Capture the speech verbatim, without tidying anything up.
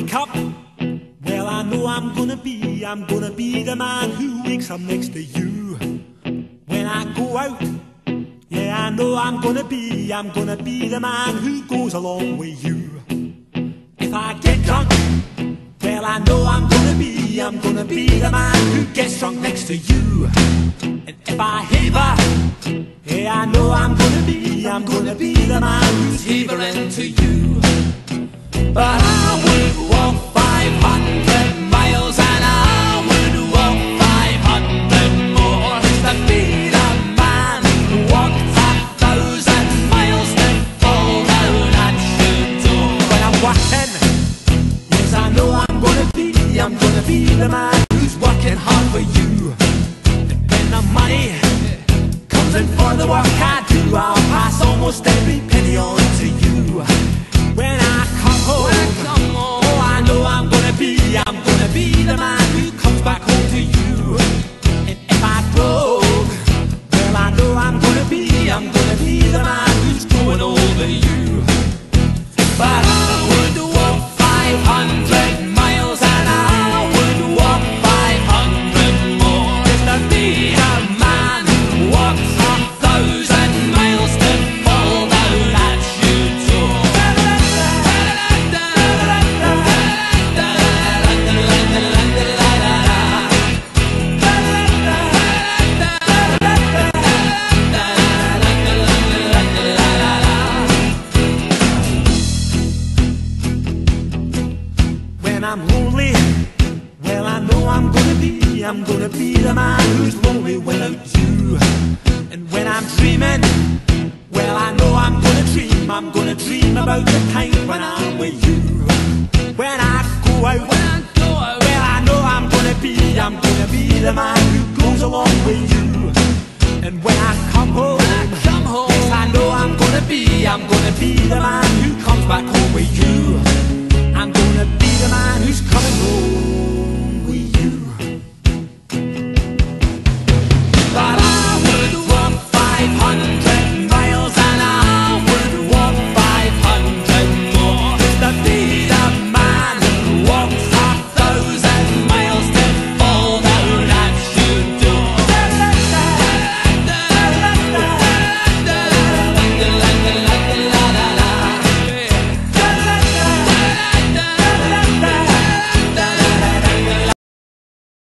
wake up, well, I know I'm gonna be, I'm gonna be the man who wakes up next to you. When I go out, yeah, I know I'm gonna be, I'm gonna be the man who goes along with you. If I get drunk, well, I know I'm gonna be, I'm gonna be the man who gets drunk next to you. And if I haver, yeah, I know I'm gonna be, I'm gonna be the man who's havering to you. But I would walk five hundred miles and I would walk five hundred more just to be the man who walked a thousand miles to fall down at your door. When I'm walking, yes, I know I'm gonna be, I'm gonna be the man who's working hard for you. And when the money comes in for the work I do, I'll pass almost every penny on to you. When I come home, oh, I know I'm gonna be, I'm gonna be the man who comes back home to you. And if I broke, well, I know I'm gonna be, I'm gonna be the man who's going over you. But I would walk five hundred miles and I would walk five hundred more just to be a man who walks a thousand miles to fall down at your door. When I'm lonely, well, I know I'm gonna be, I'm gonna be the man who's lonely without you. And when I'm dreaming, well, I know I'm gonna dream, I'm gonna dream about the time when I'm with you. When I go out, when I go out, well, I know I'm gonna be, I'm gonna be the man who goes along with you. And when I come home, when I come home, yes, I know I'm gonna be, I'm gonna be the man who comes back home with you.